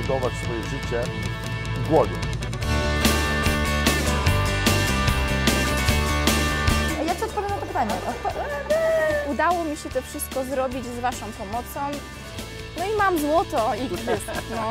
budować swoje życie w głowie. Ja ci odpowiem na to pytanie. Udało mi się to wszystko zrobić z waszą pomocą. No i mam złoto i no.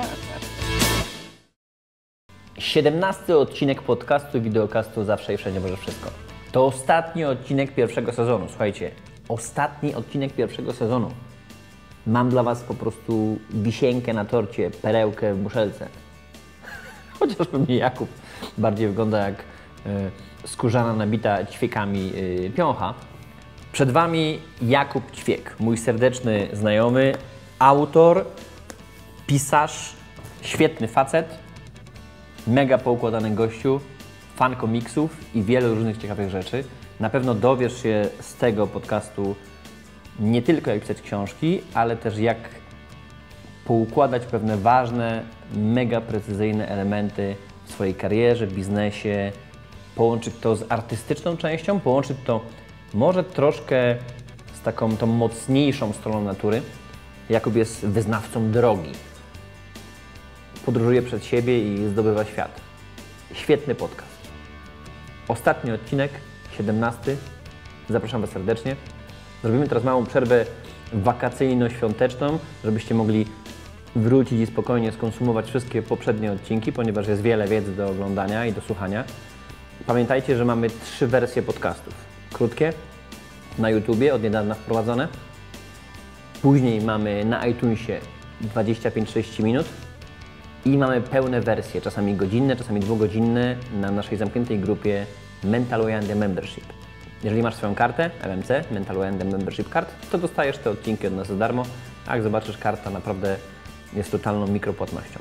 17 odcinek podcastu i wideokastu Zawsze i Wszędzie Może Wszystko. To ostatni odcinek pierwszego sezonu. Słuchajcie, ostatni odcinek pierwszego sezonu. Mam dla Was po prostu wisienkę na torcie, perełkę w muszelce. Chociaż pewnie Jakub bardziej wygląda jak skórzana nabita ćwiekami piącha. Przed Wami Jakub Ćwiek, mój serdeczny znajomy, autor, pisarz, świetny facet, mega poukładany gościu, fan komiksów i wielu różnych ciekawych rzeczy. Na pewno dowiesz się z tego podcastu nie tylko jak pisać książki, ale też jak poukładać pewne ważne, mega precyzyjne elementy w swojej karierze, biznesie, połączyć to z artystyczną częścią, połączyć to może troszkę z taką tą mocniejszą stroną natury. Jakub jest wyznawcą drogi. Podróżuje przed siebie i zdobywa świat. Świetny podcast. Ostatni odcinek, 17. Zapraszam Was serdecznie. Zrobimy teraz małą przerwę wakacyjno-świąteczną, żebyście mogli wrócić i spokojnie skonsumować wszystkie poprzednie odcinki, ponieważ jest wiele wiedzy do oglądania i do słuchania. Pamiętajcie, że mamy 3 wersje podcastów. Krótkie, na YouTubie, od niedawna wprowadzone. Później mamy na iTunesie 25-30 minut. I mamy pełne wersje, czasami godzinne, czasami 2-godzinne na naszej zamkniętej grupie Mental Way Membership. Jeżeli masz swoją kartę MMC, Mental Way Membership Card, to dostajesz te odcinki od nas za darmo, a jak zobaczysz, karta naprawdę jest totalną mikropłatnością.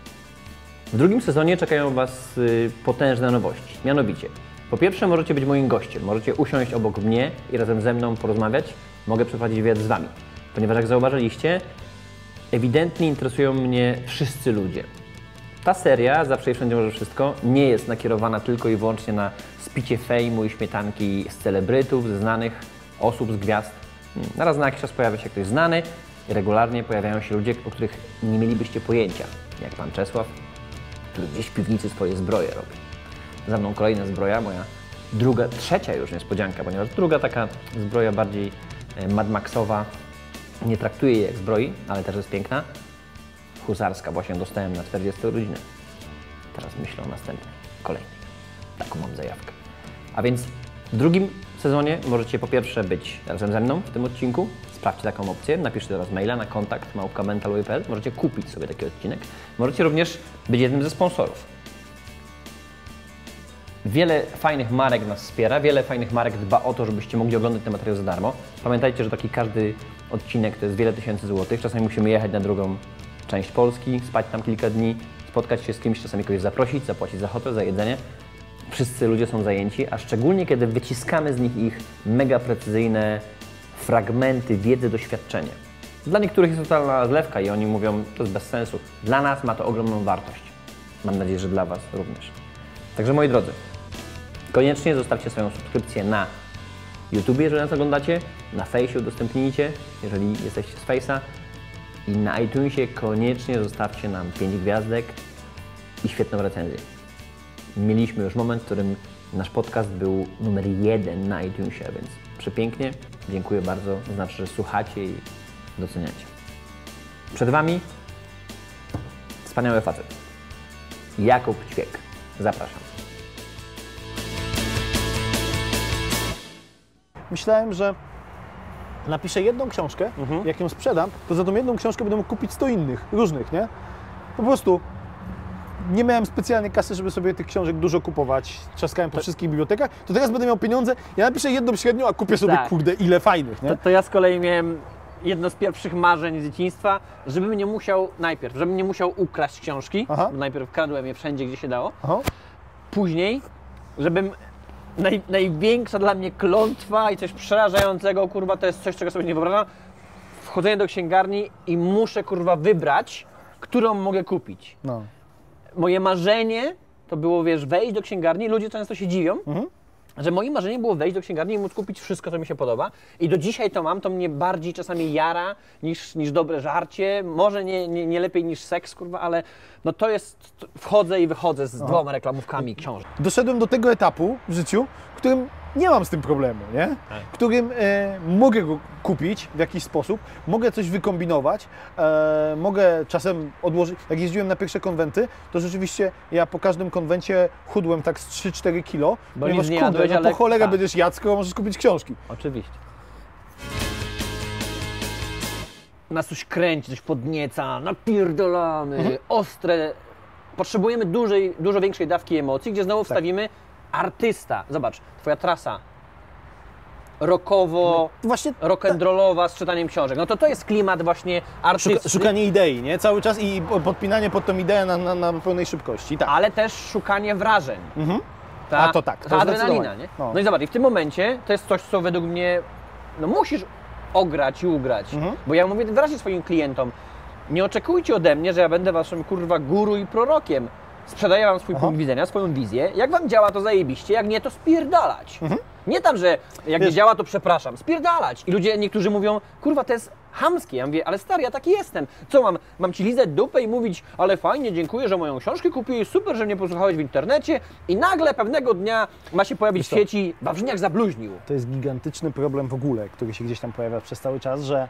W drugim sezonie czekają Was potężne nowości. Mianowicie, po pierwsze możecie być moim gościem, możecie usiąść obok mnie i razem ze mną porozmawiać. Mogę przeprowadzić wywiad z Wami, ponieważ jak zauważyliście, ewidentnie interesują mnie wszyscy ludzie. Ta seria, Zawsze i Wszędzie Może Wszystko, nie jest nakierowana tylko i wyłącznie na spicie fejmu i śmietanki z celebrytów, ze znanych osób, z gwiazd. Raz na jakiś czas pojawia się ktoś znany i regularnie pojawiają się ludzie, o których nie mielibyście pojęcia, jak pan Czesław, który gdzieś w piwnicy swoje zbroje robi. Za mną kolejna zbroja, moja trzecia już niespodzianka, ponieważ druga taka zbroja bardziej Mad Maxowa, nie traktuję jej jak zbroi, ale też jest piękna. Huzarska, właśnie dostałem na 40 urodziny. Teraz myślę o następnej, kolejnej. Taką mam zajawkę. A więc w drugim sezonie możecie po pierwsze być razem ze mną w tym odcinku. Sprawdźcie taką opcję, napiszcie teraz maila na kontakt@mentalway.pl. Możecie kupić sobie taki odcinek. Możecie również być jednym ze sponsorów. Wiele fajnych marek nas wspiera, wiele fajnych marek dba o to, żebyście mogli oglądać ten materiał za darmo. Pamiętajcie, że taki każdy odcinek to jest wiele tysięcy złotych. Czasami musimy jechać na drugą część Polski, spać tam kilka dni, spotkać się z kimś, czasami kogoś zaprosić, zapłacić za hotel, za jedzenie. Wszyscy ludzie są zajęci, a szczególnie kiedy wyciskamy z nich ich mega precyzyjne fragmenty wiedzy, doświadczenia. Dla niektórych jest totalna zlewka i oni mówią, to jest bez sensu. Dla nas ma to ogromną wartość. Mam nadzieję, że dla Was również. Także moi drodzy, koniecznie zostawcie swoją subskrypcję na YouTube, jeżeli nas oglądacie, na Fejsie udostępnijcie, jeżeli jesteście z Face'a i na iTunesie koniecznie zostawcie nam 5 gwiazdek i świetną recenzję. Mieliśmy już moment, w którym nasz podcast był numer 1 na iTunesie, więc przepięknie. Dziękuję bardzo, to znaczy, że słuchacie i doceniacie. Przed Wami wspaniały facet. Jakub Ćwiek. Zapraszam. Myślałem, że napiszę jedną książkę, jak ją sprzedam, to za tą jedną książkę będę mógł kupić 100 innych, różnych, nie? Po prostu nie miałem specjalnej kasy, żeby sobie tych książek dużo kupować, trzaskałem po wszystkich bibliotekach, to teraz będę miał pieniądze, ja napiszę jedną średnią, a kupię sobie, kurde, ile fajnych, nie? To ja z kolei miałem jedno z pierwszych marzeń z dzieciństwa, żebym nie musiał ukraść książki, bo najpierw kradłem je wszędzie, gdzie się dało, później, żebym największa dla mnie klątwa i coś przerażającego, kurwa, to jest coś, czego sobie nie wyobrażam, wchodzenie do księgarni i muszę, kurwa, wybrać, którą mogę kupić. Moje marzenie to było, wiesz, wejść do księgarni, ludzie często się dziwią, że moim marzeniem było wejść do księgarni i móc kupić wszystko, co mi się podoba. I do dzisiaj to mam, to mnie bardziej czasami jara niż dobre żarcie. Może nie lepiej niż seks, kurwa, ale no to jest, wchodzę i wychodzę z 2 reklamówkami książek. Doszedłem do tego etapu w życiu, w którym nie mam z tym problemu, nie? W którym mogę go kupić w jakiś sposób, mogę coś wykombinować, mogę czasem odłożyć. Jak jeździłem na pierwsze konwenty, to rzeczywiście ja po każdym konwencie chudłem tak z 3-4 kilo, Bo ponieważ nic nie jadłeś, no po ale- cholerę tak. będziesz jadł, skoro możesz kupić książki. Oczywiście. Nas coś kręci, coś podnieca, napierdolamy, ostre. Potrzebujemy dużo większej dawki emocji, gdzie znowu wstawimy artysta. Zobacz, twoja trasa rockowo, Właśnie rock'n'rollowa z czytaniem książek. No to jest klimat właśnie artysty. szukanie idei, nie? Cały czas i podpinanie pod tą ideę na pełnej szybkości. Tak. Ale też szukanie wrażeń. A to tak, to ta adrenalina, zdecydowanie. nie? No. No i zobacz, i w tym momencie to jest coś, co według mnie, no musisz ograć i ugrać. Bo ja mówię wyraźnie swoim klientom, nie oczekujcie ode mnie, że ja będę waszym kurwa guru i prorokiem. Sprzedaję wam swój punkt widzenia, swoją wizję. Jak wam działa, to zajebiście, jak nie, to spierdalać. Nie tam, że jak nie działa, to przepraszam. Spierdalać. I ludzie, niektórzy mówią, kurwa, to jest chamskie. Ja mówię, ale stary, ja taki jestem. Co mam ci lizać dupę i mówić, ale fajnie, dziękuję, że moją książkę kupiłeś, super, że mnie posłuchałeś w internecie. I nagle pewnego dnia ma się pojawić w sieci, Wawrzyniak zabluźnił. To jest gigantyczny problem w ogóle, który się gdzieś tam pojawia przez cały czas, że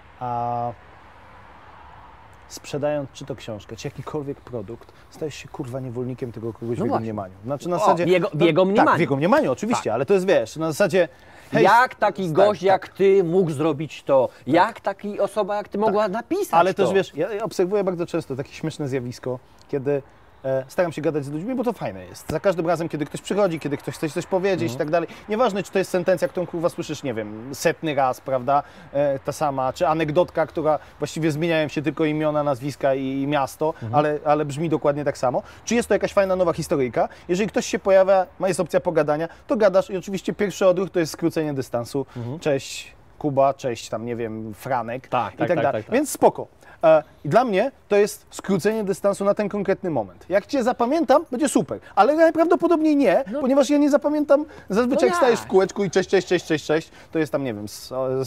sprzedając czy to książkę, czy jakikolwiek produkt, stajesz się kurwa niewolnikiem tego kogoś w jego właśnie. mniemaniu. Znaczy na zasadzie... w jego mniemaniu. Tak, w jego mniemaniu, oczywiście, ale to jest, wiesz, na zasadzie... Hej, Jak taki gość tak. jak ty mógł zrobić to? Jak taki osoba jak ty mogła napisać Ale to? też wiesz, ja obserwuję bardzo często takie śmieszne zjawisko, kiedy staram się gadać z ludźmi, bo to fajne jest. Za każdym razem, kiedy ktoś przychodzi, kiedy ktoś chce coś powiedzieć i tak dalej. Nieważne, czy to jest sentencja, którą kurwa słyszysz, nie wiem, 100 raz, prawda, ta sama, czy anegdotka, która właściwie zmieniają się tylko imiona, nazwiska i miasto, ale brzmi dokładnie tak samo. Czy jest to jakaś fajna nowa historyjka? Jeżeli ktoś się pojawia, jest opcja pogadania, to gadasz i oczywiście pierwszy odruch to jest skrócenie dystansu. Cześć Kuba, cześć tam, nie wiem, Franek Tak, i tak dalej. tak. Więc spoko. I dla mnie to jest skrócenie dystansu na ten konkretny moment. Jak Cię zapamiętam, będzie super, ale najprawdopodobniej nie, ponieważ ja nie zapamiętam, zazwyczaj jak stajesz w kółeczku i cześć, to jest tam, nie wiem,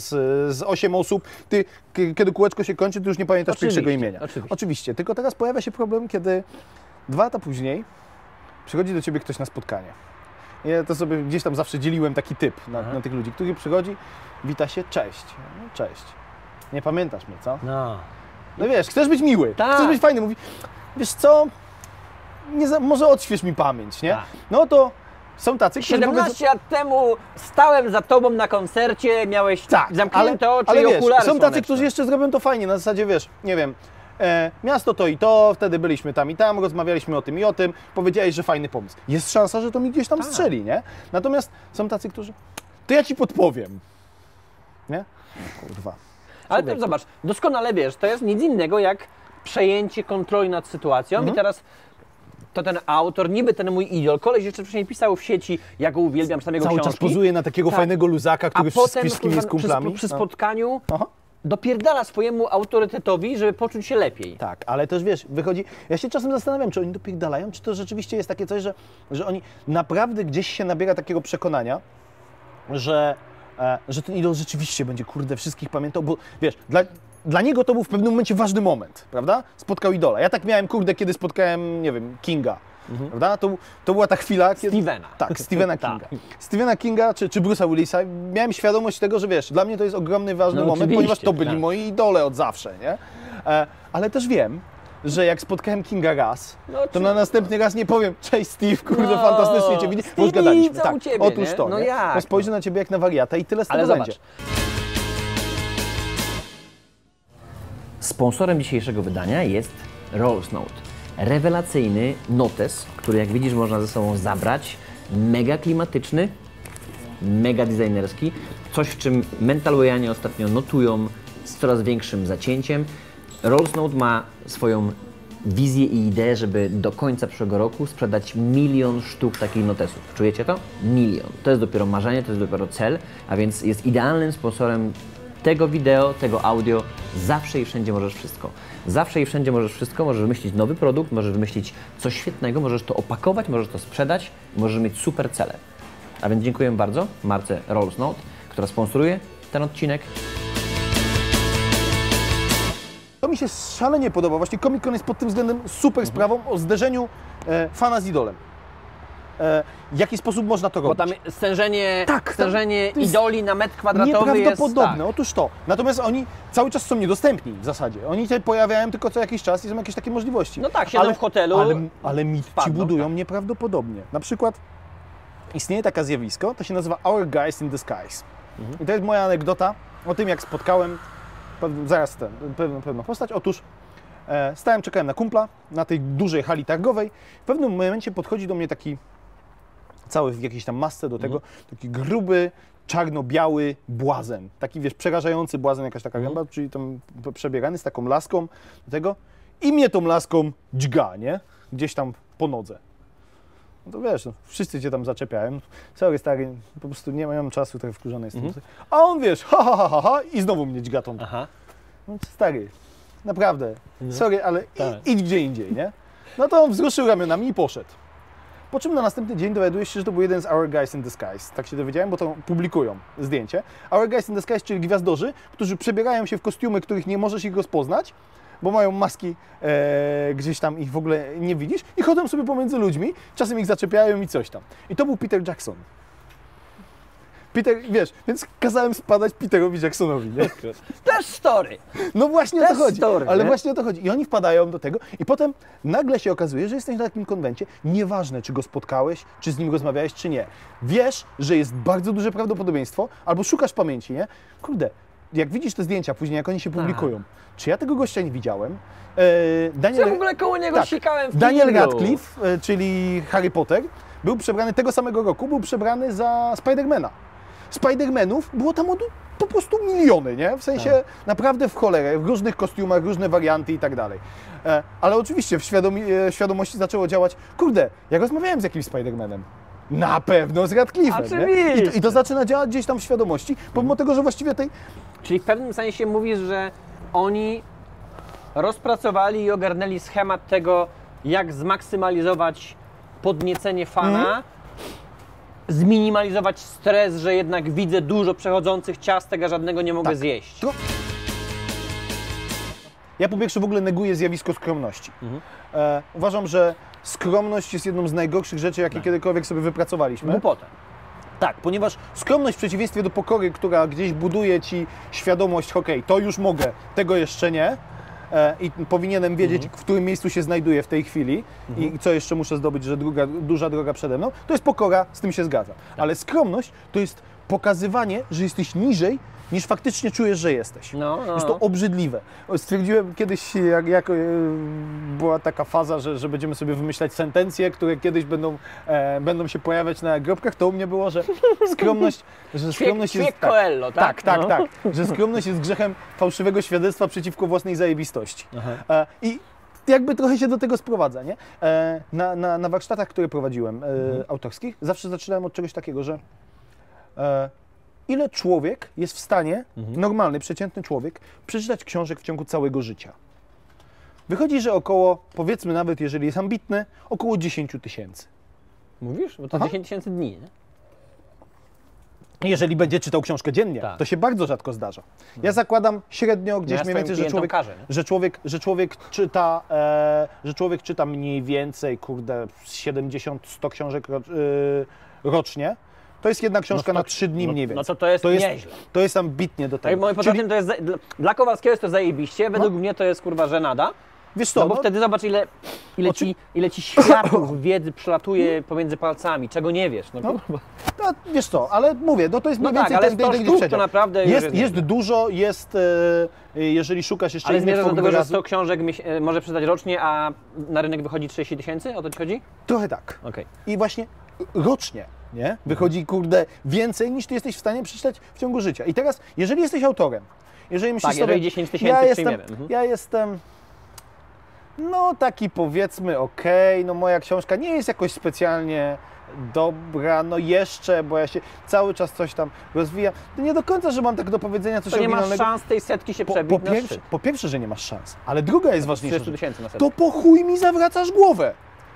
z 8 osób, ty, kiedy kółeczko się kończy, ty już nie pamiętasz pierwszego imienia. Oczywiście, tylko teraz pojawia się problem, kiedy 2 lata później przychodzi do Ciebie ktoś na spotkanie. Ja to sobie gdzieś tam zawsze dzieliłem taki typ na tych ludzi, który przychodzi, wita się, cześć, no, cześć. Nie pamiętasz mnie, co? No wiesz, chcesz być miły, chcesz być fajny, mówi, wiesz co, może odśwież mi pamięć, nie? Tak. No to są tacy, którzy 17 lat temu stałem za tobą na koncercie, miałeś zamknięte oczy ale i wiesz, okulary są tacy, słoneczne. którzy jeszcze zrobią to fajnie, na zasadzie, wiesz, nie wiem, miasto to i to, wtedy byliśmy tam i tam, rozmawialiśmy o tym i o tym, powiedziałeś, że fajny pomysł. Jest szansa, że to mi gdzieś tam strzeli, nie? Natomiast są tacy, którzy, to ja ci podpowiem, nie? Kurwa. Ale to zobacz, doskonale wiesz, to jest nic innego jak przejęcie kontroli nad sytuacją i teraz to ten autor, niby ten mój idol, koleś jeszcze wcześniej pisał w sieci, ja go uwielbiam, czytam jego Cały książki. czas pozuje na takiego fajnego luzaka, który wszystkim jest kumplami. Przy spotkaniu dopierdala swojemu autorytetowi, żeby poczuć się lepiej. Tak, ale też wiesz, wychodzi, ja się czasem zastanawiam, czy oni dopierdalają, czy to rzeczywiście jest takie coś, że oni naprawdę gdzieś się nabiera takiego przekonania, że ten idol rzeczywiście będzie, kurde, wszystkich pamiętał, bo wiesz, dla niego to był w pewnym momencie ważny moment, prawda? Spotkał idola. Ja tak miałem, kurde, kiedy spotkałem, nie wiem, Kinga, prawda? To była ta chwila, kiedy... Stevena. Tak, Stephena Kinga. Stephena Kinga czy Bruce'a Willisa, miałem świadomość tego, że wiesz, dla mnie to jest ogromny, ważny moment, ponieważ to byli moi idole od zawsze, nie? Ale też wiem, że jak spotkałem Kinga raz, to na następny raz nie powiem, cześć Steve, kurde, fantastycznie Cię widzieć, bo już gadaliśmy. Tak, ciebie, otóż nie? to, no nie? jak? No spojrzę na Ciebie jak na wariata i tyle z tego Ale będzie. zobacz. Sponsorem dzisiejszego wydania jest Rolls Note. Rewelacyjny notes, który jak widzisz można ze sobą zabrać. Mega klimatyczny, mega designerski. Coś, w czym mentalwayanie ostatnio notują z coraz większym zacięciem. Rolls Note ma swoją wizję i ideę, żeby do końca przyszłego roku sprzedać 1 milion sztuk takich notesów. Czujecie to? 1 milion. To jest dopiero marzenie, to jest dopiero cel, a więc jest idealnym sponsorem tego wideo, tego audio. Zawsze i wszędzie możesz wszystko. Zawsze i wszędzie możesz wszystko. Możesz wymyślić nowy produkt, możesz wymyślić coś świetnego, możesz to opakować, możesz to sprzedać, możesz mieć super cele. A więc dziękuję bardzo marce Rolls Note, która sponsoruje ten odcinek. To mi się szalenie podoba. Właśnie Comic Con jest pod tym względem super sprawą o zderzeniu fana z idolem. W jaki sposób można to robić? Bo tam stężenie, Tak, stężenie to jest idoli na metr kwadratowy jest... nieprawdopodobne. Tak. Otóż to. Natomiast oni cały czas są niedostępni w zasadzie. Oni się pojawiają tylko co jakiś czas i są jakieś takie możliwości. No tak, siedzą w hotelu, ale mi ci wpadną, budują tak. nieprawdopodobnie. Na przykład istnieje takie zjawisko, to się nazywa Our Guys in Disguise. I to jest moja anegdota o tym, jak spotkałem pewną postać. Otóż stałem, czekałem na kumpla na tej dużej hali targowej. W pewnym momencie podchodzi do mnie taki cały w jakiejś tam masce do tego, taki gruby, czarno-biały błazen. Taki, wiesz, przerażający błazen, jakaś taka gęba, czyli tam przebiegany z taką laską do tego i mnie tą laską dźga, nie? Gdzieś tam po nodze. No to wiesz, no, wszyscy cię tam zaczepiałem. Sorry, stary, po prostu nie mam czasu, trochę wkurzony jestem. A on, wiesz, ha, i znowu mnie dźga tą. Aha. No, stary, naprawdę, sorry, ale Tak. idź gdzie indziej, nie? No to on wzruszył ramionami i poszedł. Po czym na następny dzień dowiadujesz się, że to był jeden z Our Guys in Disguise. Tak się dowiedziałem, bo to publikują zdjęcie. Our Guys in Disguise, czyli gwiazdorzy, którzy przebierają się w kostiumy, których nie możesz ich rozpoznać, bo mają maski, gdzieś tam ich w ogóle nie widzisz i chodzą sobie pomiędzy ludźmi, czasem ich zaczepiają i coś tam. I to był Peter Jackson. Peter, wiesz, więc kazałem spadać Peterowi Jacksonowi, nie? Też story. No właśnie o to Też chodzi, story, ale nie? właśnie o to chodzi. I oni wpadają do tego i potem nagle się okazuje, że jesteś na takim konwencie, nieważne czy go spotkałeś, czy z nim rozmawiałeś, czy nie. Wiesz, że jest bardzo duże prawdopodobieństwo, albo szukasz pamięci, nie? Kurde, jak widzisz te zdjęcia później, jak oni się publikują, czy ja tego gościa nie widziałem? Ja w ogóle koło niego sikałem w Daniel Kindlu. Radcliffe, czyli Harry Potter, był przebrany tego samego roku, był przebrany za Spidermana. Spidermanów było tam po prostu miliony, nie? W sensie naprawdę w cholerę, w różnych kostiumach, różne warianty i tak dalej. Ale oczywiście w świadomości zaczęło działać, kurde, ja rozmawiałem z jakimś Spidermanem. Na pewno z Radcliffe'em, Oczywiście. nie? I to zaczyna działać gdzieś tam w świadomości, pomimo tego, że właściwie tej... Czyli w pewnym sensie mówisz, że oni rozpracowali i ogarnęli schemat tego, jak zmaksymalizować podniecenie fana, zminimalizować stres, że jednak widzę dużo przechodzących ciastek, a żadnego nie mogę zjeść. Ja po pierwsze w ogóle neguję zjawisko skromności. Uważam, że skromność jest jedną z najgorszych rzeczy, jakie kiedykolwiek sobie wypracowaliśmy. Głupota. Tak, ponieważ skromność w przeciwieństwie do pokory, która gdzieś buduje ci świadomość, okej, to już mogę, tego jeszcze nie i powinienem wiedzieć, w którym miejscu się znajduję w tej chwili i co jeszcze muszę zdobyć, że duża droga przede mną, to jest pokora, z tym się zgadzam. Ale skromność to jest pokazywanie, że jesteś niżej, niż faktycznie czujesz, że jesteś. Jest to obrzydliwe. Stwierdziłem kiedyś, jak była taka faza, że będziemy sobie wymyślać sentencje, które kiedyś będą się pojawiać na nagrobkach, to u mnie było, że skromność, jest... Coelho, tak? Tak, że skromność jest grzechem fałszywego świadectwa przeciwko własnej zajebistości. I jakby trochę się do tego sprowadza, nie? Na warsztatach, które prowadziłem, autorskich, zawsze zaczynałem od czegoś takiego, że ile człowiek jest w stanie, normalny, przeciętny człowiek, przeczytać książek w ciągu całego życia. Wychodzi, że około, powiedzmy nawet, jeżeli jest ambitny, około 10 000. Mówisz? Bo to 10 000 dni, nie? Jeżeli będzie czytał książkę dziennie, to się bardzo rzadko zdarza. Ja zakładam średnio gdzieś mniej więcej, że człowiek czyta mniej więcej, kurde, 70-100 książek rocznie. To jest jedna książka na 3 dni mniej więcej. No to jest nieźle. To jest ambitnie do tego. Poza tym to jest, dla Kowalskiego jest to zajebiście, według mnie to jest kurwa żenada. Wiesz co, no bo wtedy zobacz ile ci światów wiedzy przelatuje pomiędzy palcami, czego nie wiesz. Wiesz co, ale mówię, to jest mniej więcej ale ten 100 sztuk to naprawdę jest dużo, jeżeli szukasz jeszcze ale innych zmierzasz do tego, że wyrazu. 100 książek może przydać rocznie, a na rynek wychodzi 30 000? O to ci chodzi? Trochę tak. Okay. I właśnie rocznie, nie? Wychodzi, kurde, więcej niż ty jesteś w stanie przeczytać w ciągu życia. I teraz, jeżeli jesteś autorem, jeżeli myślisz sobie, jeżeli 10 000 przyjmiemy. Ja jestem, no taki powiedzmy okej, no moja książka nie jest jakoś specjalnie dobra, no jeszcze, bo ja się cały czas coś tam rozwijam. To nie do końca, że mam tak do powiedzenia coś oryginalnego. To nie oryginalnego. masz szans tej setki się przebić po pierwsze, że nie masz szans, ale druga jest ważniejsza. 30 000 na setkę. To po chuj mi zawracasz głowę.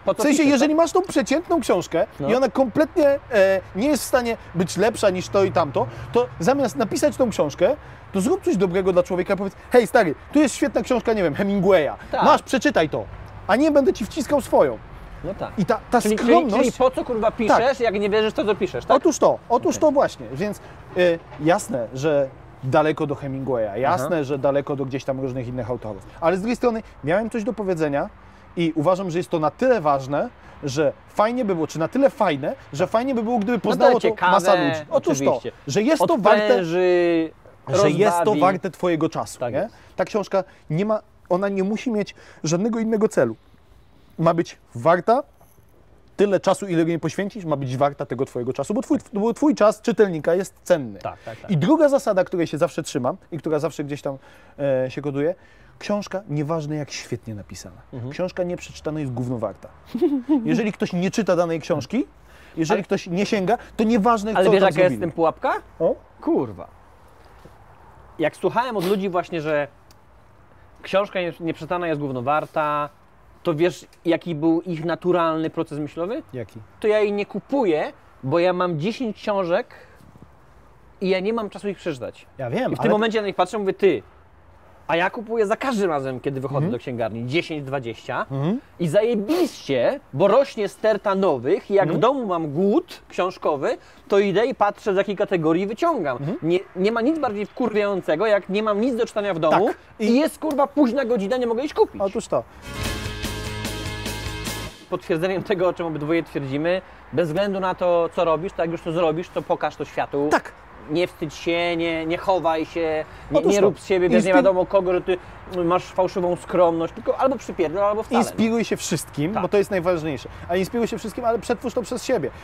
Po W co sensie, piszesz, jeżeli masz tą przeciętną książkę i ona kompletnie nie jest w stanie być lepsza niż to i tamto, to zamiast napisać tą książkę, to zrób coś dobrego dla człowieka, powiedz, hej stary, tu jest świetna książka, nie wiem, Hemingwaya, Tak. masz, przeczytaj to, a nie będę ci wciskał swoją. No tak. I ta Czyli skromność... po co kurwa piszesz, jak nie wierzysz to, co piszesz, tak? Otóż to właśnie, więc jasne, że daleko do Hemingwaya, jasne, że daleko do gdzieś tam różnych innych autorów, ale z drugiej strony miałem coś do powiedzenia i uważam, że jest to na tyle ważne, że fajnie by było, czy na tyle fajne, że fajnie by było, gdyby poznało to ciekawe, masa ludzi. Otóż to, oczywiście. że jest to warte, Odpręży, że jest to rozbawi. warte twojego czasu. Tak nie? jest. Ta książka ona nie musi mieć żadnego innego celu. Ma być warta tyle czasu, ile jej poświęcisz, ma być warta tego twojego czasu, bo twój czas czytelnika jest cenny. Tak. I druga zasada, której się zawsze trzymam i która zawsze gdzieś tam się koduje, książka, nieważne jak świetnie napisana, książka nieprzeczytana jest gówno warta. Jeżeli ktoś nie czyta danej książki, jeżeli ktoś nie sięga, to nieważne, Ale co wiesz, tam jaka jest zrobili. w tym pułapka? O? Kurwa. Jak słuchałem od ludzi właśnie, że książka nieprzeczytana jest gówno warta, to wiesz, jaki był ich naturalny proces myślowy? Jaki? To ja jej nie kupuję, bo ja mam 10 książek i ja nie mam czasu ich przeczytać. Ja wiem, I w tym momencie na nich patrzę i mówię, ty, a ja kupuję za każdym razem, kiedy wychodzę do księgarni, 10-20 i zajebiście, bo rośnie sterta nowych i jak w domu mam głód książkowy, to idę i patrzę, z jakiej kategorii wyciągam. Nie ma nic bardziej wkurwiającego, jak nie mam nic do czytania w domu Tak. i jest kurwa późna godzina, nie mogę iść kupić. Otóż to. Potwierdzeniem tego, o czym obydwoje twierdzimy, bez względu na to, co robisz, to jak już to zrobisz, to pokaż to światu. Tak. Nie wstydź się, nie chowaj się, Otóż nie to. rób z siebie, wiesz, nie wiadomo kogo, że ty masz fałszywą skromność, tylko albo przypierdol, albo wcale. Inspiruj się wszystkim, Tak. bo to jest najważniejsze. A inspiruj się wszystkim, ale przetwórz to przez siebie.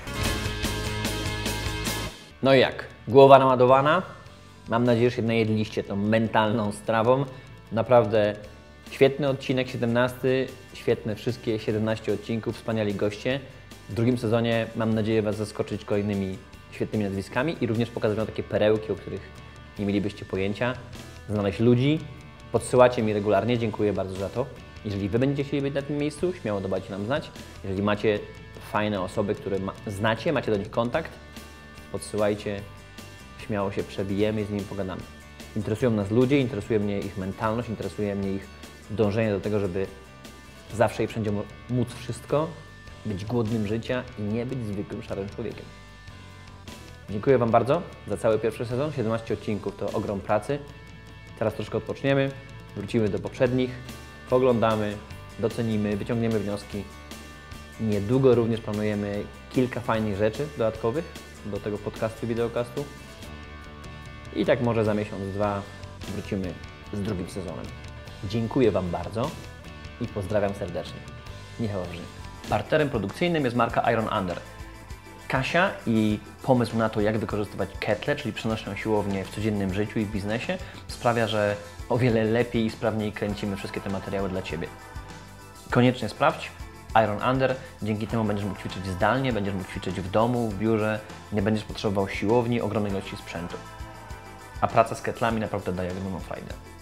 No i jak? Głowa naładowana? Mam nadzieję, że się najedliście tą mentalną strawą. Naprawdę świetny odcinek, 17, świetne wszystkie 17 odcinków, wspaniali goście. W drugim sezonie mam nadzieję Was zaskoczyć kolejnymi świetnymi nazwiskami i również pokazać Wam takie perełki, o których nie mielibyście pojęcia. Znaleźć ludzi, podsyłacie mi regularnie, dziękuję bardzo za to. Jeżeli Wy będziecie chcieli być na tym miejscu, śmiało dawajcie nam znać. Jeżeli macie fajne osoby, które znacie, macie do nich kontakt, podsyłajcie, śmiało się przebijemy i z nimi pogadamy. Interesują nas ludzie, interesuje mnie ich mentalność, interesuje mnie ich dążenie do tego, żeby zawsze i wszędzie móc wszystko, być głodnym życia i nie być zwykłym szarym człowiekiem. Dziękuję Wam bardzo za cały pierwszy sezon. 17 odcinków to ogrom pracy. Teraz troszkę odpoczniemy, wrócimy do poprzednich, poglądamy, docenimy, wyciągniemy wnioski. Niedługo również planujemy kilka fajnych rzeczy dodatkowych do tego podcastu i wideokastu. I tak może za miesiąc, dwa wrócimy z drugim sezonem. Dziękuję Wam bardzo i pozdrawiam serdecznie. Michał Wawrzyk. Partnerem produkcyjnym jest marka Iron Under. Kasia i pomysł na to, jak wykorzystywać ketle, czyli przenośną siłownię w codziennym życiu i w biznesie, sprawia, że o wiele lepiej i sprawniej kręcimy wszystkie te materiały dla Ciebie. Koniecznie sprawdź Iron Under, dzięki temu będziesz mógł ćwiczyć zdalnie, będziesz mógł ćwiczyć w domu, w biurze, nie będziesz potrzebował siłowni, ogromnej ilości sprzętu. A praca z ketlami naprawdę daje ogromną frajdę.